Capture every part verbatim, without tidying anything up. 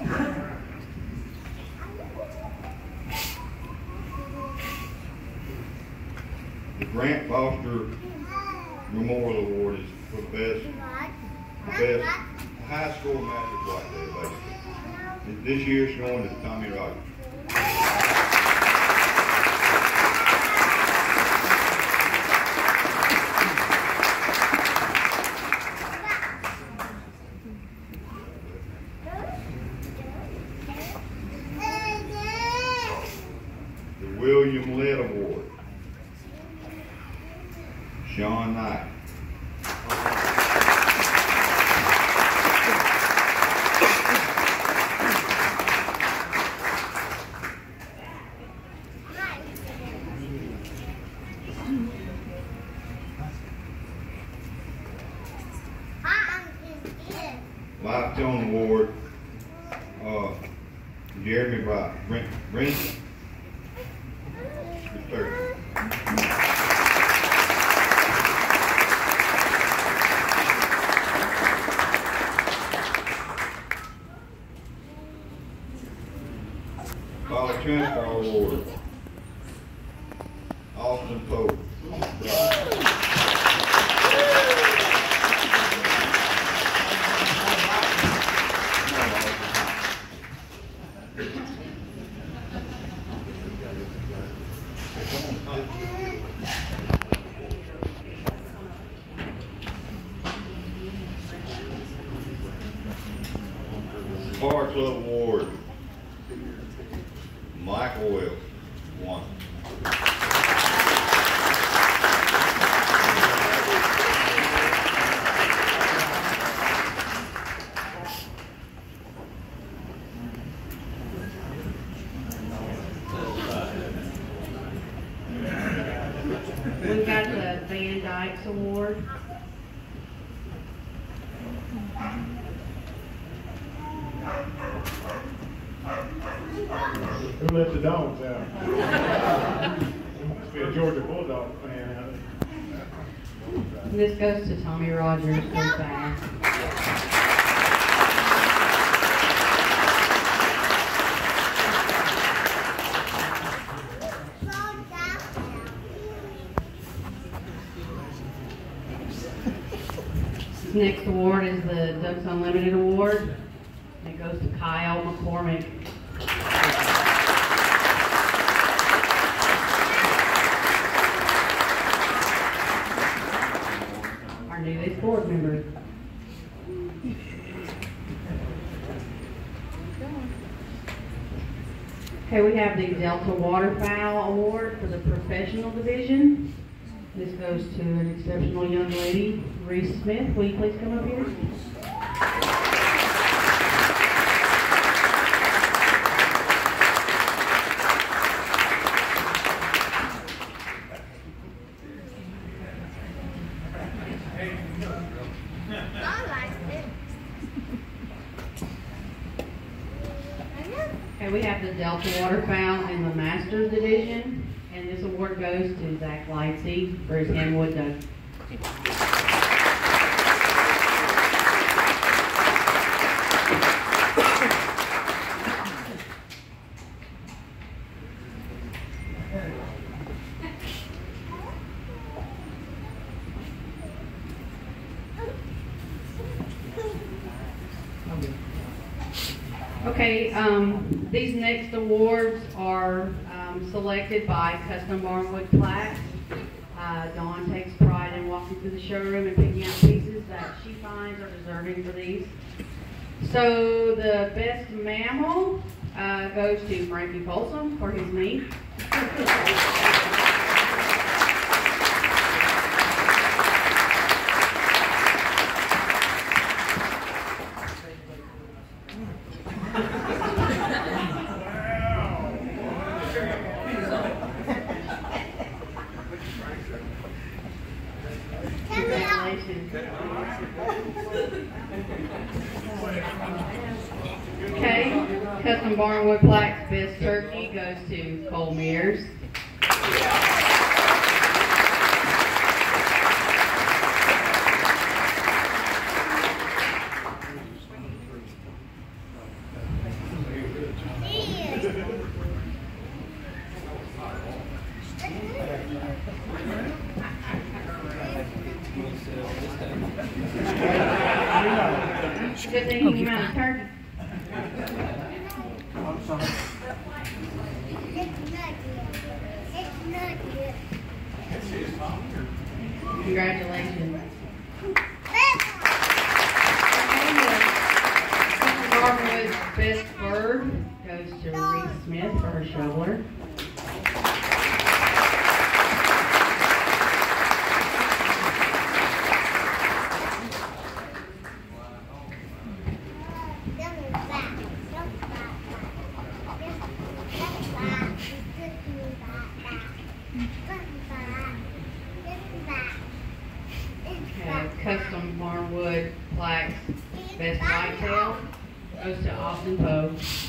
The Grant Foster Memorial Award is for the best, the best high school magic right there, basically. This year's going to Tommy Rogers. The William Litt Award, Sean Knight. Lifetime Award, uh, Jeremy by Brent, Brent, third. College Transfer Award, Austin Pope. Bar Club Award, Michael Wells, one. We've got the Van Dykes Award. Who let the dogs out? There must be a Georgia Bulldog fan out there. This goes to Tommy Rogers. Go fast. Next award is the Ducks Unlimited Award. It goes to Kyle McCormick. Our newest board member. Okay, we have the Delta Waterfowl Award for the professional division. This goes to an exceptional young lady, Reese Smith. Will you please come up here? Okay, we have the Delta Waterfowl in the Masters Division, and this award goes to Zach Lightsey for his Hamwood Duck. Okay, um, these next awards are um, selected by custom barnwood plaques. Uh, Dawn takes pride in walking through the showroom and picking out pieces that she finds are deserving for these. So the best mammal uh, goes to Frankie Folsom for his meat. Okay, custom barnwood plaques best turkey goes to Cole Mears. Good thing he came out of turkey. I'm sorry. Congratulations. Darwood's best bird goes to Reese Smith for her shoveler. Custom barnwood plaques, best whitetail, goes to Austin Poe.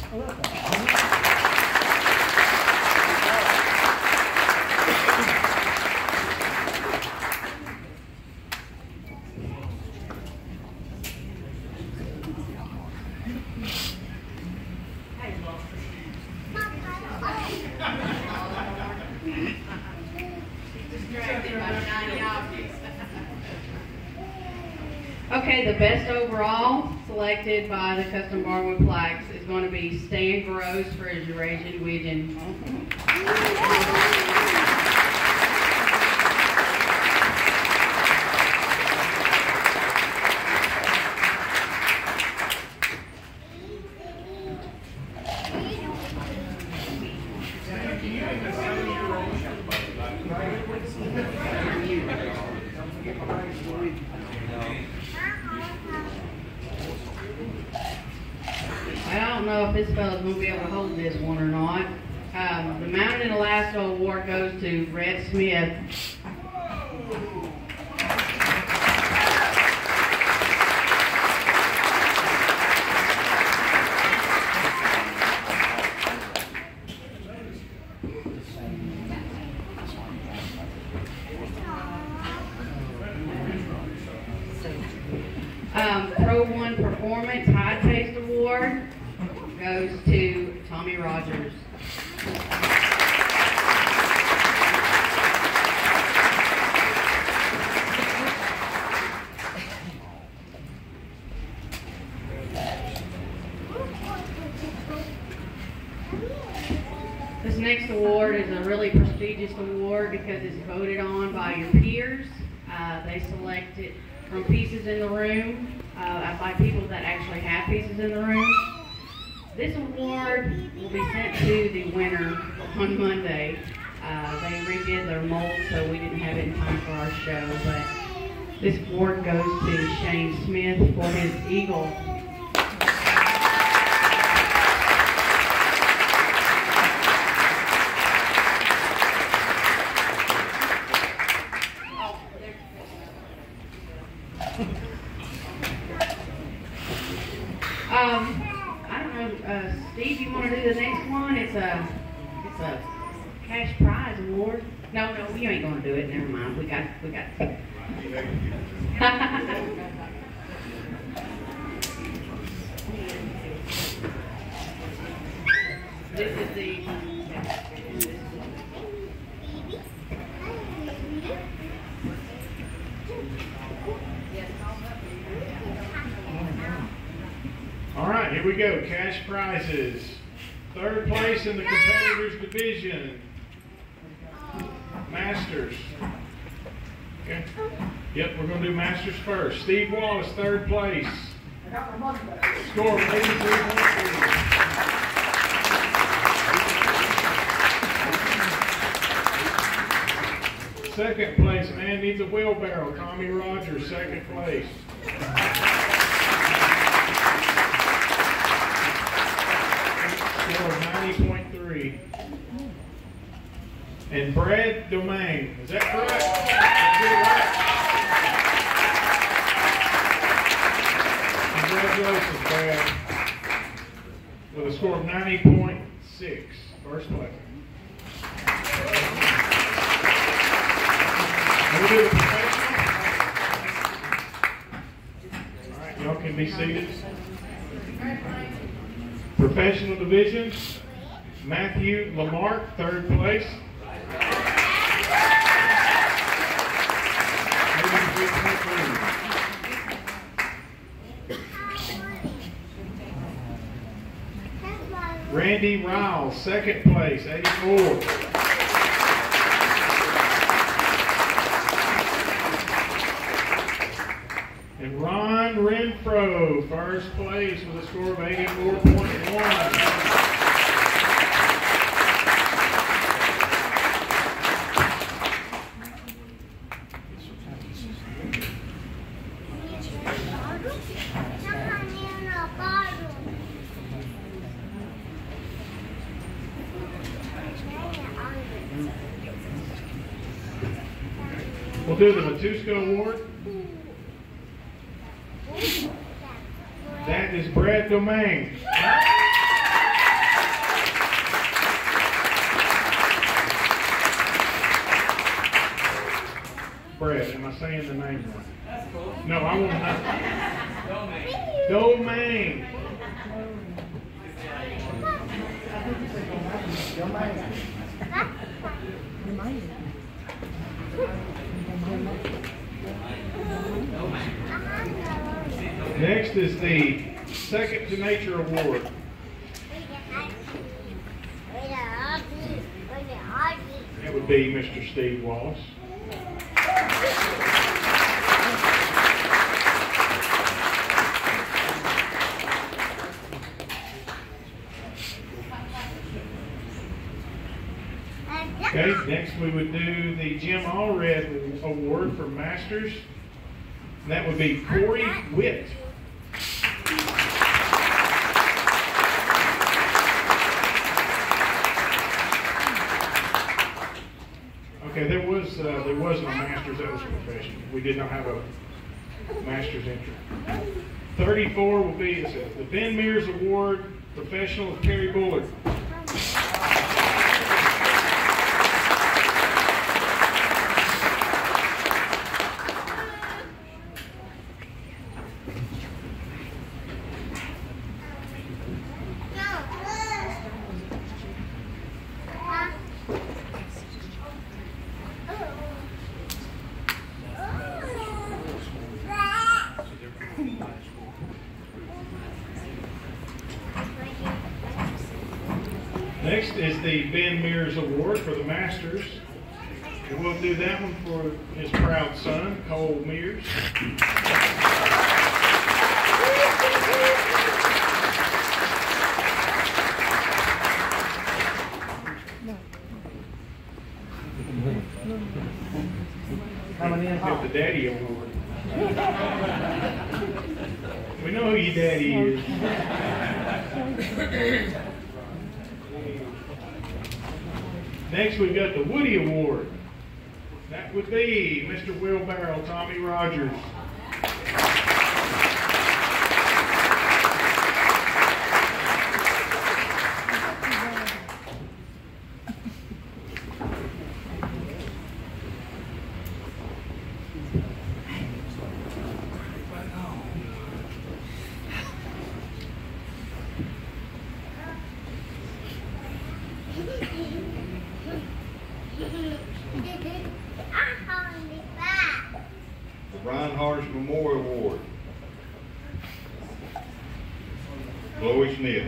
Okay, the best overall, selected by the custom barnwood plaques, is going to be Stan Gross for his Eurasian Widgeon. I don't know if this fella's going to be able to hold this one or not. Um, the Mountain in Alaska award goes to Red Smith. Um, Pro One Performance High Taste Award goes to Tommy Rogers. This next award is a really prestigious award because it's voted on by your peers. Uh, they select it from pieces in the room, uh, by people that actually have pieces in the room. This award will be sent to the winner on Monday. Uh, they redid their mold, so we didn't have it in time for our show, but this award goes to Shane Smith for his eagle. Um, I don't know, uh, Steve, you want to do the next one? It's a, it's a cash prize award. No, no, you ain't going to do it. Never mind. We got, we got. This is the. All right, here we go. Cash prizes. Third place in the competitors division. Masters. Okay. Yep, we're going to do Masters first. Steve Wallace, third place. Score of eighty-three point three. Second place, man needs a wheelbarrow. Tommy Rogers, second place. Score of ninety point three. And Brad Domain, is that correct? Congratulations, Brad. With a score of ninety point six, first place. We'll do the professional. All right, y'all can be seated. Professional division, Matthew Lamarck, third place. Randy Riles, second place, eighty-four. And Ron Renfro, first place with a score of eighty-four point one. We'll do the Matuska Award. That is Brad Domingue. Brad, am I saying the name right? No, I want to. Domingue. Next is the Second to Nature Award. That would be Mister Steve Wallace. Okay, next we would do the Jim Allred Award for Masters. And that would be Corey Witt. Okay, there was uh, there was no Masters, that was professional. We did not have a Masters entry. thirty-four will be the Ben Mears Award, Professional of Terry Bullard. Next is the Ben Mears Award for the Masters. And we'll do that one for his proud son, Cole Mears. Get the Daddy Award. We know who your daddy is. Next, we've got the Woody Award. That would be Mister Wheelbarrow, Tommy Rogers. The Ryan Harsh Memorial Award. Chloe Smith.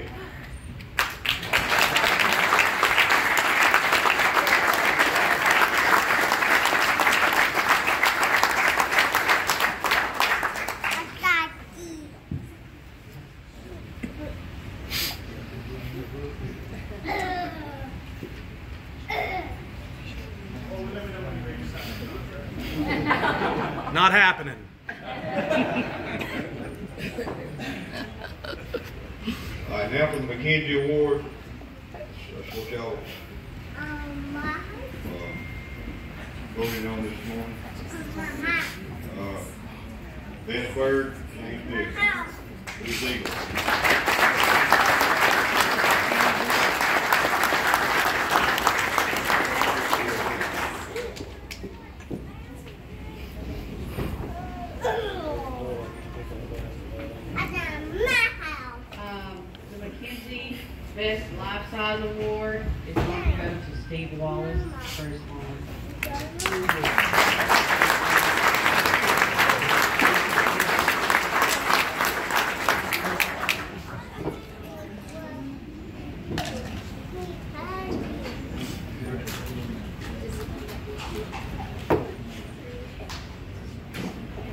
Not happening. All right, now for the McKenzie Award. That's what y'all uh, voted on this morning. Uh, Ben Bird, James Dick. Who's legal? Best Life Size Award is going to go to Steve Wallace for his mom.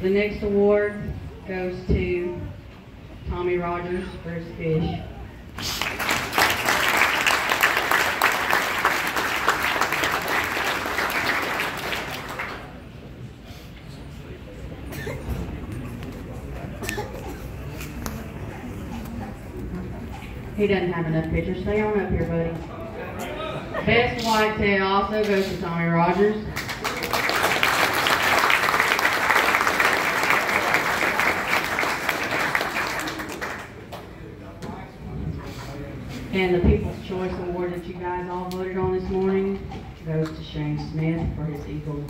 The next award goes to Tommy Rogers for his fish. He doesn't have enough pictures. Stay on up here, buddy. Best whitetail also goes to Tommy Rogers. And the People's Choice Award that you guys all voted on this morning goes to Shane Smith for his eagle.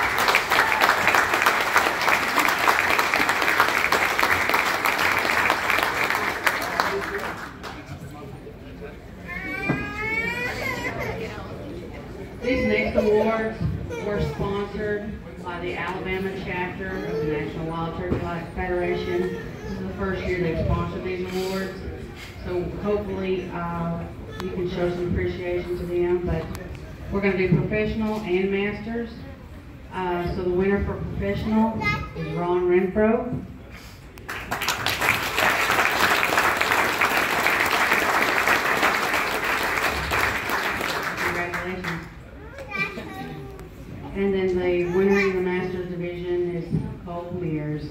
These next awards were sponsored by the Alabama chapter of the National Wild Turkey Federation. This is the first year they've sponsored these awards. So hopefully uh, you can show some appreciation to them. But we're going to do professional and masters. Uh, so the winner for professional is Ron Renfro. Congratulations. And then the winner in the masters division is Cole Mears.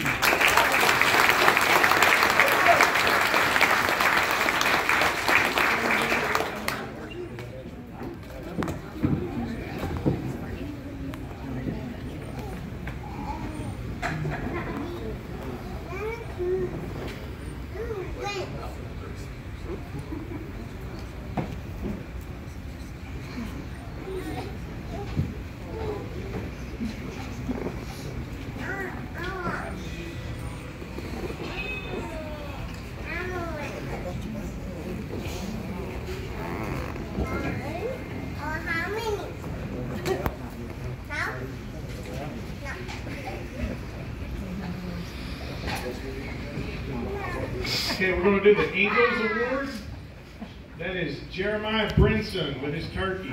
Okay, we're going to do the Eagles Award. That is Jeremiah Brinson with his turkey.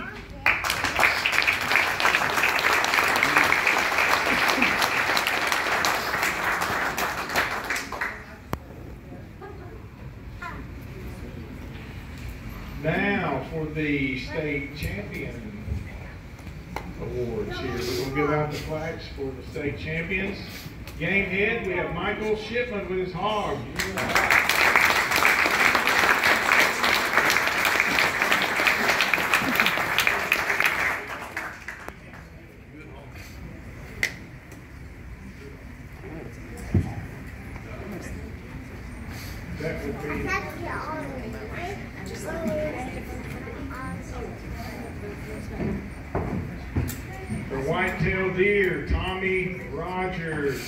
Now for the state champion awards here. We're going to give out the flags for the state champions. Game head, we have Michael Shipman with his hog. That would be for whitetail deer, Tommy Rogers.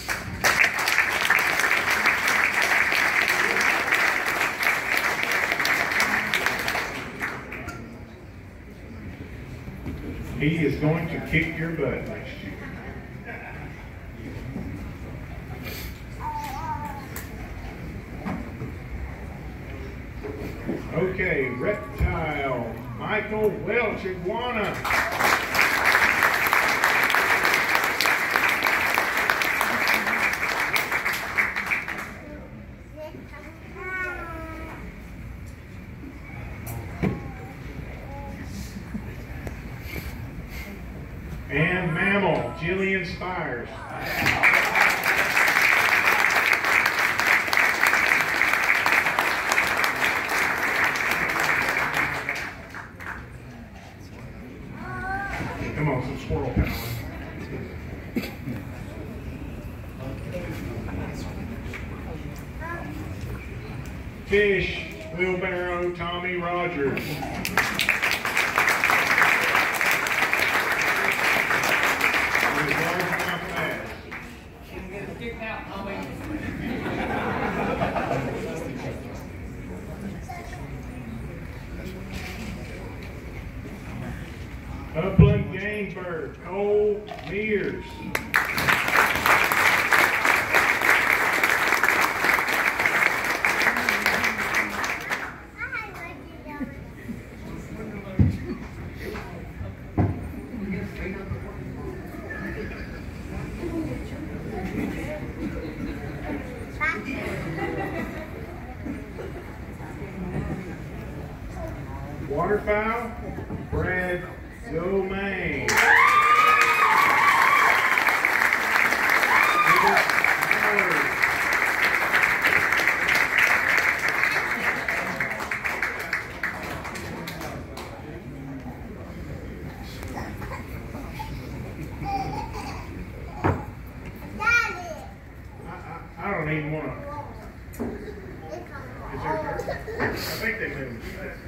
He is going to kick your butt next year. Okay, reptile, Michael Welch, iguana. And mammal, Jillian Spires. Come on, some squirrel power. Fish, wheelbarrow, Tommy Rogers. Upland game bird, Cole Mears. Waterfowl, Brad Domain. I don't even want to. Is there, I think they moved.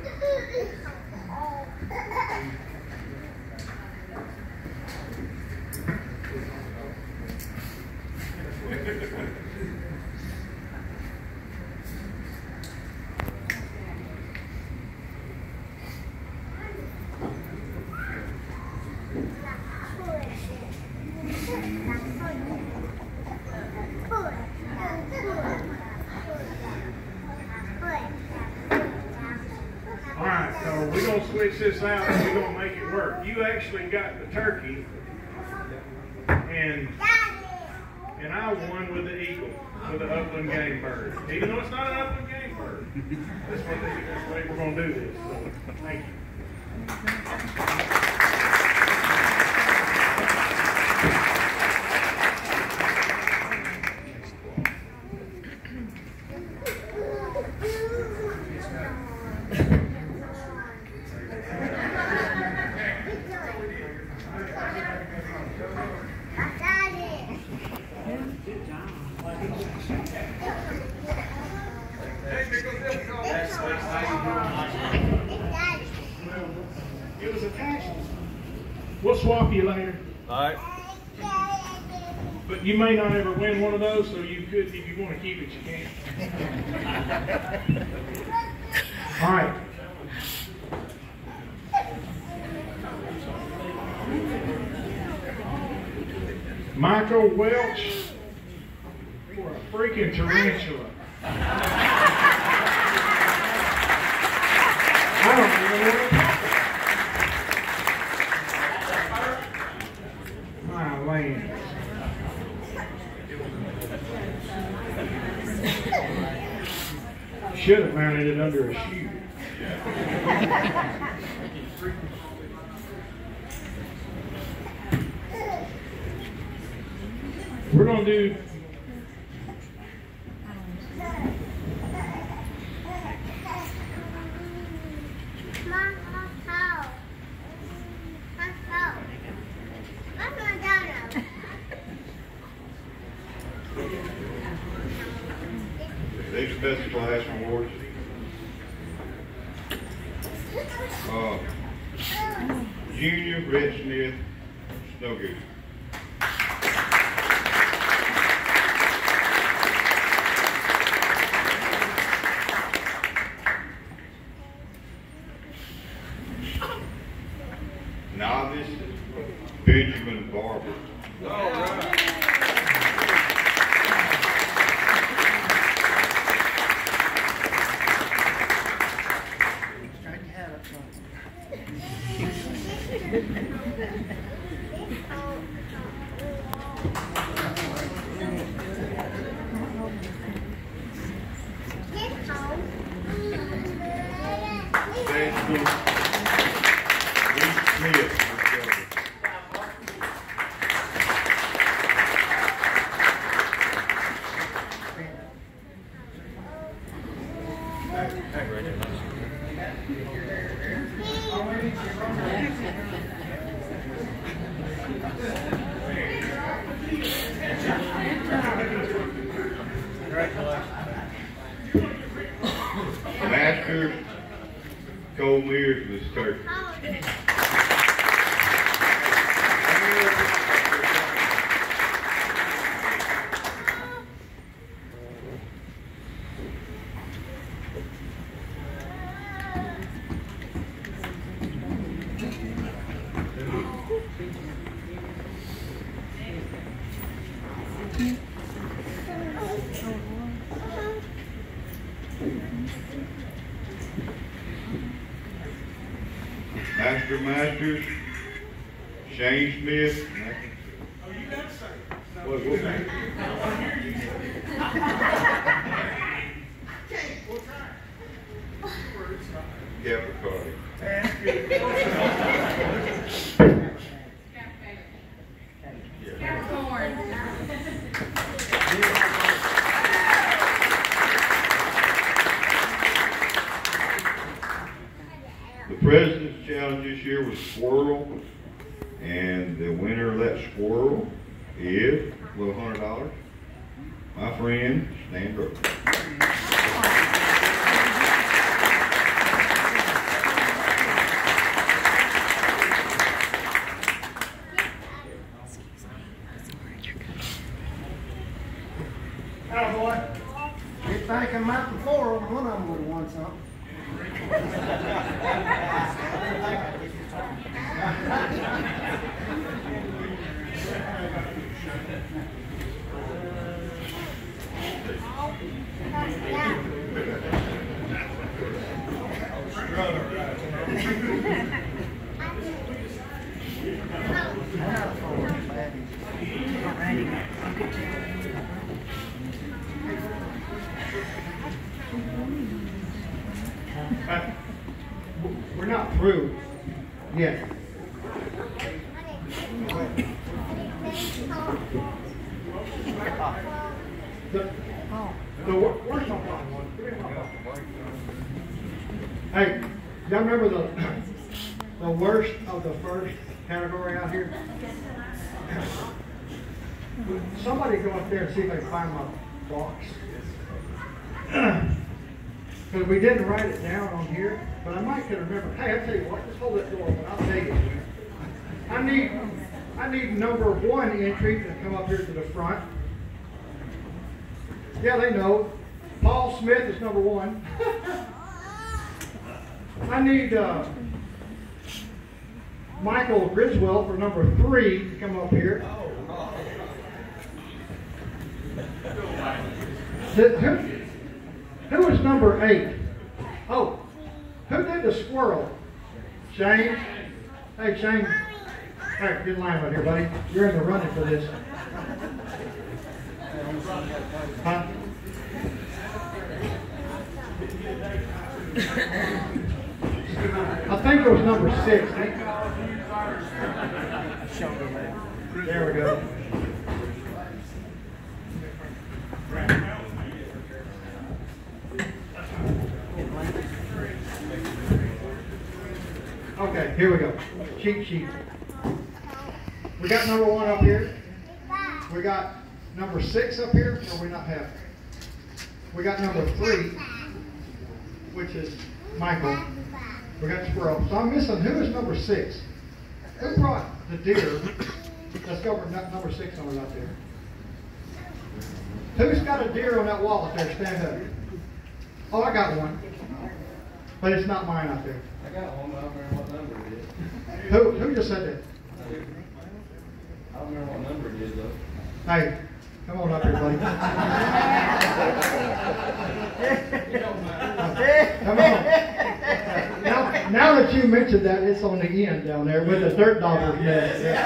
Alright, so we're going to switch this out and we're going to make it work. You actually got the turkey, and and I won with the eagle, with the upland game bird. Even though it's not an upland game bird. That's what they, that's the way we're going to do this. So, thank you. It was a tax. We'll swap you later. All right. But you may not ever win one of those, so you could, if you want to keep it, you can. All right. Michael Welch for a freaking tarantula. I don't even know what my land. Should have mounted it under a shoe. We're going to do These best class awards. Uh, Junior Red Smith, Snow Goose. Novice Benjamin Barber. All right. Master Cole Mears was turkey. Master Masters, Shane Smith. Oh, you got to say. What, what? Okay, we'll try. Capricorn. The President's Challenge this year was squirrel, and the winner of that squirrel is, with a hundred dollars, my friend Stan Brooks. Hello, boy. You'd think I might before one of them would have won something. Uh, we're not through yet. The, the wor- worst one. Hey, y'all remember the the worst of the first category out here? Somebody go up there and see if they can find my box. Because we didn't write it down on here, but I might could remember. Hey, I'll tell you what, just hold that door open, I'll tell you. I need, I need number one entry to come up here to the front. Yeah, they know. Paul Smith is number one. I need uh, Michael Griswold for number three to come up here. The, who, who is number eight? Oh, who did the squirrel? Shane? Hey, Shane. Hey, get in line right here, buddy. You're in the running for this. Huh? I think it was number six. There we go. Okay, here we go. Cheat sheet. We got number one up here. We got number six up here, or we not have? We got number three, which is Michael. We got squirrel. So I'm missing, who is number six? Who brought the deer? Let's go for number six on it out there. Who's got a deer on that wall out there? Stand up. Oh, I got one. But it's not mine out there. I got one, but I don't remember what number it is. Who, who just said that? I don't remember what number it is, though. Hey, come on up here, buddy. Come on. Now, now that you mentioned that, it's on the end down there with the dirt dauber's nest. Yeah.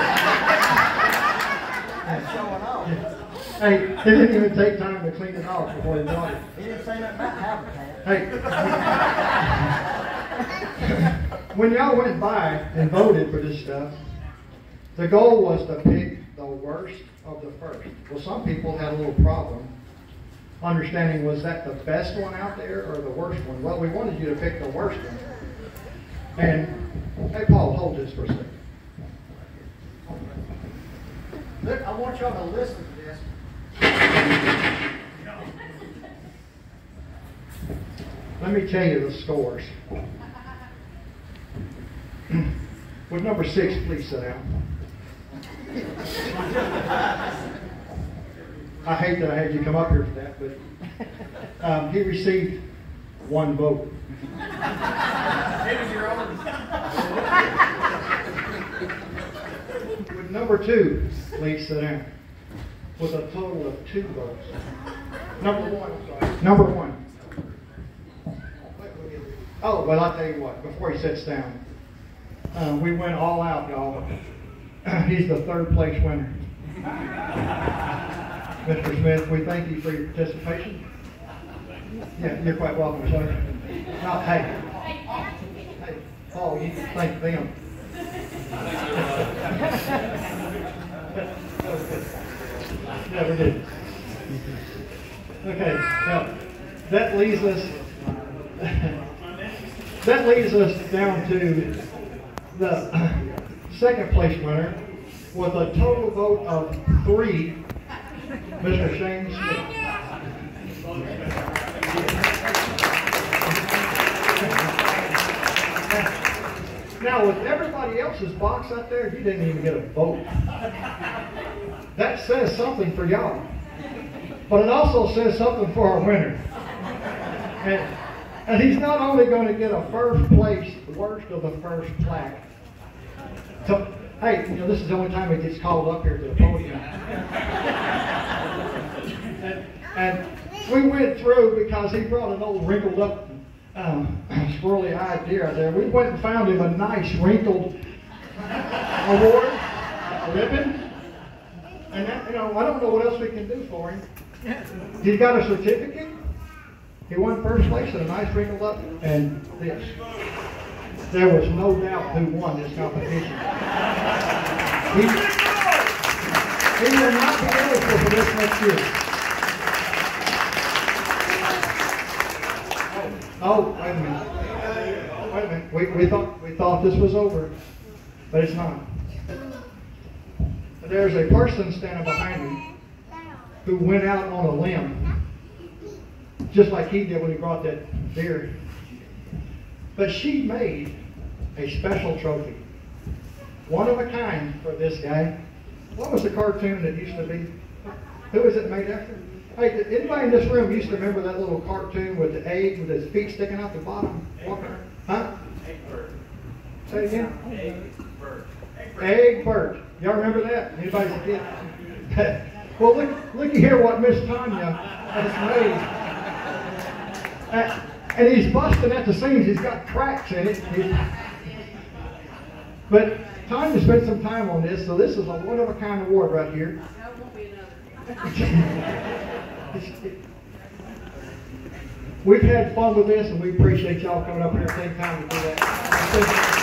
Yeah. Showing off. Hey, they didn't even take time to clean it off before they brought it. He didn't say nothing about habitat. Hey, when y'all went by and voted for this stuff, the goal was to pick the worst of the first. Well, some people had a little problem understanding, was that the best one out there or the worst one? Well, we wanted you to pick the worst one. And, hey, Paul, hold this for a second. Look, I want y'all to listen to this. Let me tell you the scores. Would number six please sit down? I hate that I had you come up here for that, but um, he received one vote. It was your own. Would number two please sit down? With a total of two votes. Number one, I'm sorry. Number one. Oh, well, I'll tell you what, before he sits down, uh, we went all out, y'all. He's the third place winner. Mister Smith, we thank you for your participation. Yeah, you're quite welcome, sir. Now, hey, hey, Oh, you can thank them. Never did. Okay, now that leads us that leads us down to the second place winner with a total vote of three, Mister Shane Smith. Now, with everybody else's box out there, you didn't even get a vote. That says something for y'all. But it also says something for our winner. And, and he's not only going to get a first place, worst of the first plaque. So, hey, you know, this is the only time he gets called up here to the podium. and, and we went through because he brought an old wrinkled up um, squirrely eyed deer out there. We went and found him a nice wrinkled award, a ribbon. And that, you know, I don't know what else we can do for him. He's got a certificate. He won first place in a nice wrinkled up, and this. There was no doubt who won this competition. He, he will not be eligible for this next year. Oh, wait a minute. Wait a minute. We, we thought we thought this was over, but it's not. There's a person standing behind me who went out on a limb, just like he did when he brought that deer. But she made a special trophy, one of a kind for this guy. What was the cartoon that used to be? Who was it made after? Hey, did anybody in this room used to remember that little cartoon with the egg with his feet sticking out the bottom? Huh? Say it again. Egg Bert. Egg Bert. Y'all remember that? Anybody's a kid? Well, look, looky here what Miss Tanya has made. Uh, and he's busting at the seams. He's got cracks in it. He's, but Tanya spent some time on this, so this is a one-of-a-kind award right here. That won't be another. We've had fun with this, and we appreciate y'all coming up here and taking time to do that.